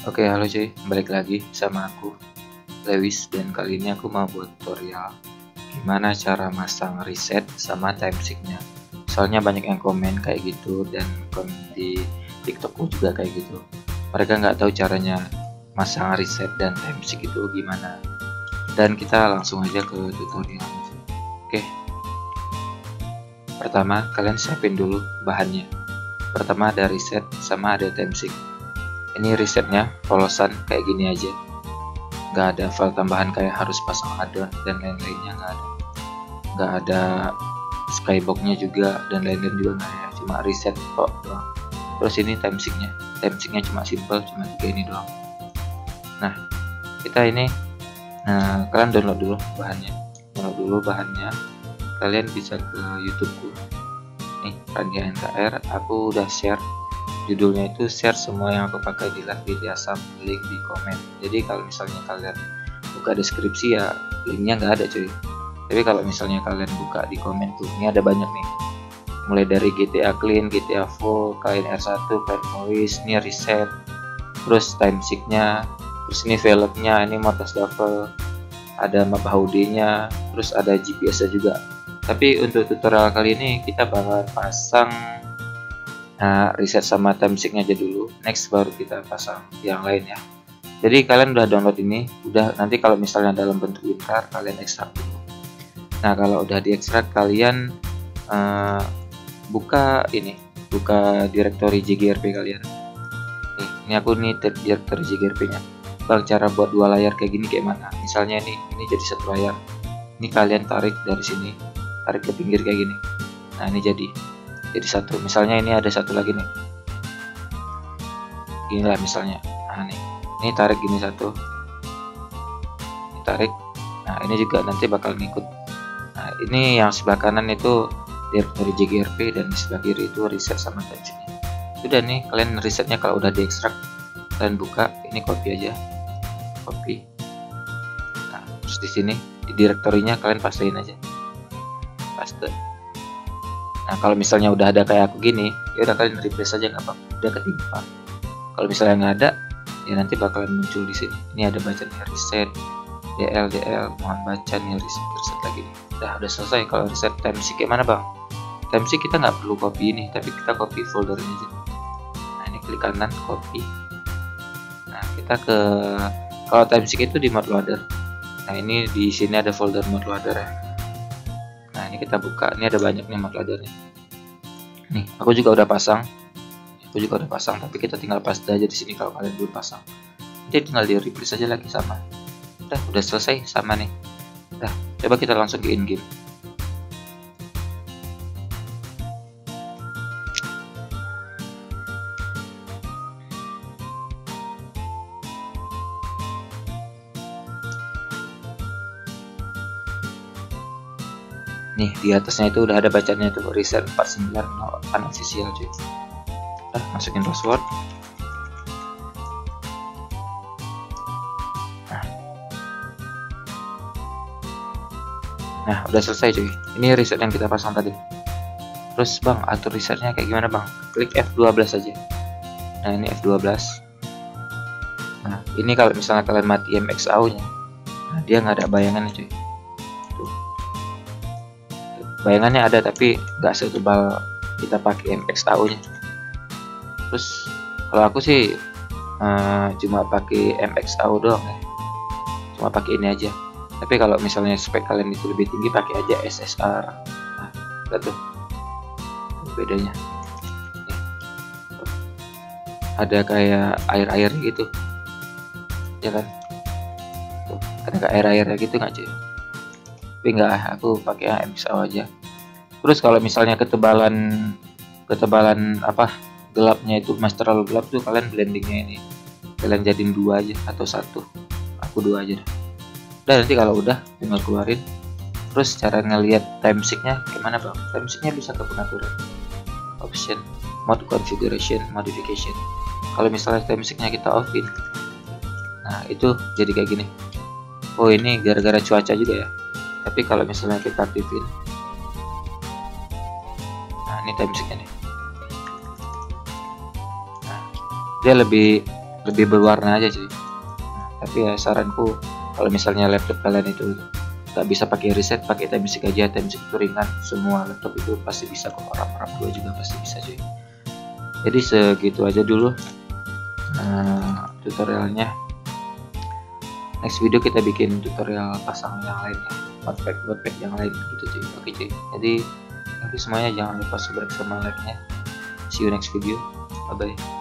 Oke, halo cuy, balik lagi sama aku Lewis, dan kali ini aku mau buat tutorial gimana cara masang reset sama timesync-nya. Soalnya banyak yang komen kayak gitu, dan komen di TikTokku juga kayak gitu. Mereka nggak tahu caranya masang reset dan timesync itu gimana. Dan kita langsung aja ke tutorial. Oke, pertama kalian siapin dulu bahannya. Pertama ada reset sama ada timesync. Ini resetnya polosan kayak gini aja, nggak ada file tambahan kayak harus pasang addon dan lain-lainnya, nggak ada skyboxnya juga dan lain-lain juga nggak ada, cuma reset kok doang. Terus ini timesync-nya cuma simple, cuma 3 ini doang. Nah kita ini, kalian download dulu bahannya. Kalian bisa ke YouTubeku nih, Randia NKR. Aku udah share judulnya itu share semua yang aku pakai di Asam, link di komen. Jadi kalau misalnya kalian buka deskripsi ya linknya nggak ada cuy, tapi kalau misalnya kalian buka di komen tuh, ini ada banyak nih, mulai dari GTA clean, GTA full, klien R1, klien voice, ini reset, terus timesync-nya, terus ini velgnya, ini motas double, ada map HUD-nya, terus ada GPS-nya juga. Tapi untuk tutorial kali ini kita bakal pasang reset sama timesync aja dulu, next baru kita pasang yang lain ya. Jadi kalian udah download ini, udah, nanti kalau misalnya dalam bentuk WinRAR kalian ekstrak dulu. Nah kalau udah diekstrak, kalian buka direktori JGRP kalian. Ini aku nih direktori JGRP nya. Bang, cara buat dua layar kayak gini kayak mana? Misalnya ini jadi satu layar, ini kalian tarik dari sini, tarik ke pinggir kayak gini. Nah ini jadi satu. Misalnya ini ada satu lagi nih, inilah misalnya. Nah ini tarik gini satu, ini tarik. Nah ini juga nanti bakal ngikut. Nah ini yang sebelah kanan itu dari JGRP, dan di sebelah kiri itu reset sama timesync-nya. Udah nih, kalian resetnya kalau udah diekstrak, kalian buka ini, copy aja, copy. Nah terus di sini di direktorinya kalian pastein aja, paste. Nah kalau misalnya udah ada kayak aku gini, ya udah kalian replace aja, nggak apa-apa, udah ketimpa. Kalau misalnya nggak ada, ya nanti bakalan muncul di sini. Ini ada bacanya reset, DL, mohon baca nih, reset lagi nih. Udah selesai. Kalau reset timesync kayak mana bang? Timesync kita nggak perlu copy ini, tapi kita copy foldernya aja. Nah ini klik kanan, copy. Nah kita kalau timesync itu di mode loader. Nah ini di sini ada folder mode loader ya. Nah ini kita buka, ini ada banyak nih mode loadernya. Nih aku juga udah pasang, tapi kita tinggal paste aja di sini kalau kalian belum pasang. Jadi tinggal di replace aja lagi sama. Udah selesai sama nih. Udah, coba kita langsung ke in game. Nih di atasnya itu udah ada bacanya tuh, reset 49 unofficial cuy. Udah masukin password. Nah udah selesai cuy, ini reset yang kita pasang tadi. Terus bang, atur resetnya kayak gimana bang? Klik F12 aja. Nah ini F12. Nah ini kalau misalnya kalian mati MXAU nya, nah dia nggak ada bayangannya cuy. Tuh, bayangannya ada tapi nggak setebal kita pakai MXAU nya. Terus kalau aku sih cuma pakai MXAU doang ya, cuma pakai ini aja. Tapi kalau misalnya spek kalian itu lebih tinggi, pakai aja SSR. Nah lihat tuh bedanya. Nih, tuh. Ada kayak air gitu ya kan, tuh, ada kayak air-airnya gitu nggak cuy? Tapi nggak, aku pakai MXAU aja. Terus kalau misalnya ketebalan apa, gelapnya itu masih terlalu gelap tuh, kalian blendingnya ini kalian jadiin 2 aja atau 1. Aku 2 aja dah. Udah, nanti kalau udah tinggal keluarin. Terus cara ngelihat timesync-nya gimana bang? Timesync-nya bisa ke pengaturan, option, mode configuration, modification. Kalau misalnya timesync-nya kita offin, nah itu jadi kayak gini. Oh ini gara-gara cuaca juga ya. Tapi kalau misalnya kita aktifin, nah ini timesync-nya nih. Nah dia lebih lebih berwarna aja cuy. Tapi ya saranku, kalau misalnya laptop kalian itu nggak bisa pakai reset, pakai Timesync aja. Timesync itu ringan, semua laptop itu pasti bisa kok. RAM 2 juga pasti bisa cuy. Jadi segitu aja dulu tutorialnya. Next video kita bikin tutorial pasang yang lain ya, modpack yang lain gitu cuy. Oke cuy, jadi thank you semuanya, jangan lupa subscribe sama like nya. See you next video, bye bye.